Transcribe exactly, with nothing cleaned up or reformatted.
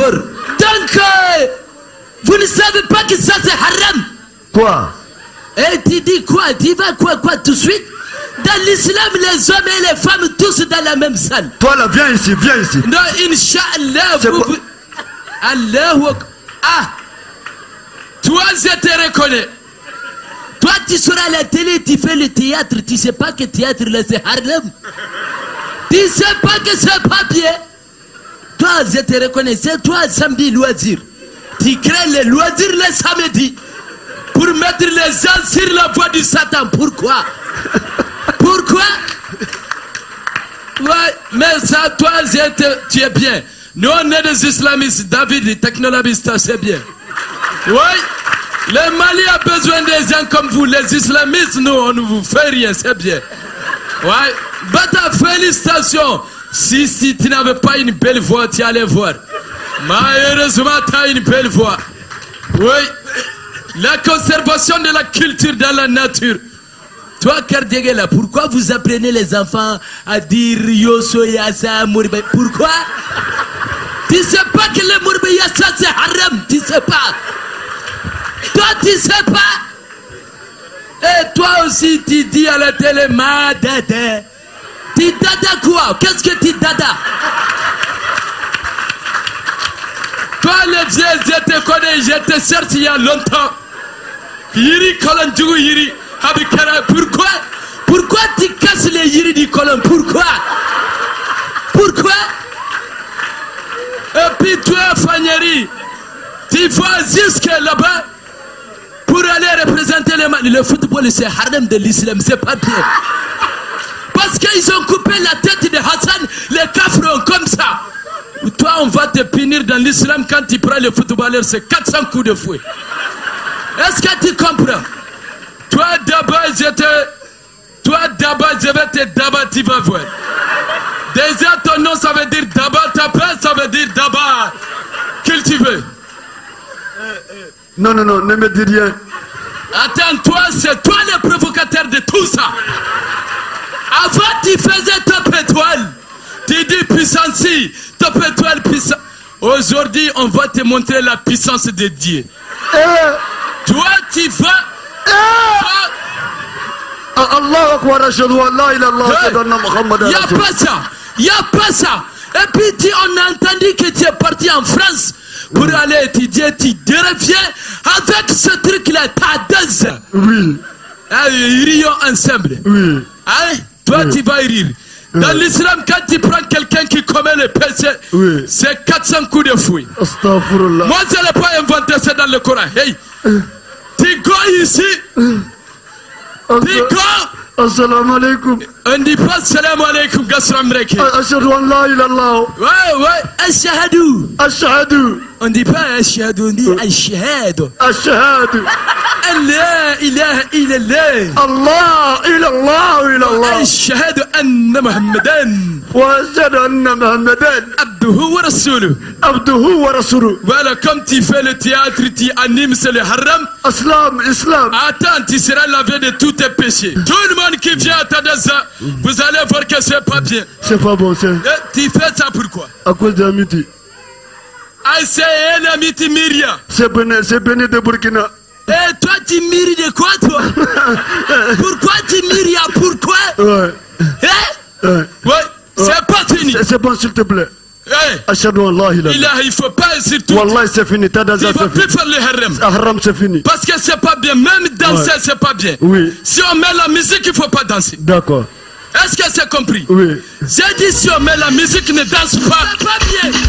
D'accord. Donc, euh, vous ne savez pas que ça c'est haram. Quoi? Et tu dis quoi? Tu vas quoi, quoi tout de suite? Dans l'islam, les hommes et les femmes, tous dans la même salle. Toi là, viens ici, viens ici. Non, Inch'Allah, vous... vous... Allah, ah, toi, je te reconnais. Toi, tu seras à la télé, tu fais le théâtre. Tu sais pas que théâtre, là, c'est haram. Tu sais pas que c'est pas bien. Toi, je te reconnais. C'est toi, samedi, loisir. Tu crées les loisirs le samedi pour mettre les gens sur la voie du Satan. Pourquoi? Pourquoi? Ouais, mais ça, toi, tu es bien. Nous, on est des islamistes. David, les technologistes, c'est bien. Oui. Le Mali a besoin des gens comme vous. Les islamistes, nous, on ne vous fait rien. C'est bien. Ouais. Bata, félicitations. Si, si tu n'avais pas une belle voix, tu allais voir. Malheureusement, tu as une belle voix. Oui. La conservation de la culture dans la nature. Toi, Kardegela, pourquoi vous apprenez les enfants à dire Yoso Yasa Mourbe? Pourquoi? Tu sais pas que le Mourbe Yasa c'est haram, tu sais pas. Toi, tu sais pas. Et toi aussi, tu dis à la télé, ma dada. Tu dada quoi? Qu'est-ce que tu dada? Toi, le Dieu, je te connais, je te cherche il y a longtemps. Yiri Kolonjougou Yiri. Pourquoi? Pourquoi tu casses les yiri du colon? Pourquoi? Pourquoi? Et puis toi, Fanyeri, tu vas jusqu'à là-bas pour aller représenter le, le football, c'est haram de l'islam, c'est pas bien. Parce qu'ils ont coupé la tête de Hassan, les cafrons comme ça. Toi, on va te punir dans l'islam quand tu prends le footballeur, c'est quatre cents coups de fouet. Est-ce que tu comprends? Toi d'abord, je te... Toi d'abord, je vais te d'abord, tu vas voir. Déjà, ton nom, ça veut dire d'abord, ta place, ça veut dire d'abord. Cultiver. Non, non, non, ne me dis rien. Attends, toi, c'est toi le provocateur de tout ça. Avant, tu faisais top étoile. Tu dis puissance, top étoile, puissance. Aujourd'hui, on va te montrer la puissance de Dieu. Eh. Toi, tu vas... Allah Akbar, ashhadu an la ilaha illallah, ashhadu anna Muhammadan rasulullah. Il n'y a pas ça. Il n'y a pas ça. Et puis tu, on a entendu que tu es parti en France pour oui. aller étudier. Tu reviens avec ce truc-là. Ta danse. Oui. Ah, ils rient ensemble. Oui. Hein? Toi, oui. tu vas rire. Dans oui. l'islam, quand tu prends quelqu'un qui commet le péché, oui. c'est quatre cents coups de fouet. Astaghfirullah. Moi, je n'ai pas inventé ça dans le Coran. Hey. Euh. Tu go ici. Tu go. Assalamu alaikum. On dit pas assalamu alaikum, Gassram Reki. Ashhadu an la ilaha illallah. Ouais, ouais, ashhadu. Ashhadu. On dit pas ashhadu, on dit ashhadu. Ashhadu. Allah ilaha illallah. Allah ilallah ilallah. Ashhadu anna Muhammadan. Wa ashhadu anna Muhammadan. Abduhu wa rasuluh. Abduhu wa rasuluh. Voilà, comme tu fais le théâtre, tu animes, c'est le haram. Islam, islam. Attends, tu seras lavé de tous tes péchés. Tout le monde qui vient à ta danse, vous allez voir que c'est pas bien. C'est pas bon, c'est. Tu fais ça pourquoi? À cause de l'amitié. Ah, c'est un amitié Myria. C'est béni, c'est béni de Burkina. Et toi, tu mires de quoi, toi? Pourquoi tu mires? Pourquoi? Ouais. Hein? Ouais. Ouais. C'est pas fini. C'est bon, s'il te plaît. Hey. Ashhadu an la ilaha illallah. Il faut pas insulter. Wallah, c'est fini. T'as déjà fait. Il ne faut plus faire le haram. Haram, c'est fini. Parce que c'est pas bien. Même danser, ouais. c'est pas bien. Oui. Si on met la musique, il ne faut pas danser. D'accord. Est-ce que c'est compris? Oui. J'ai dit si on met la musique, ne danse pas. C'est pas bien.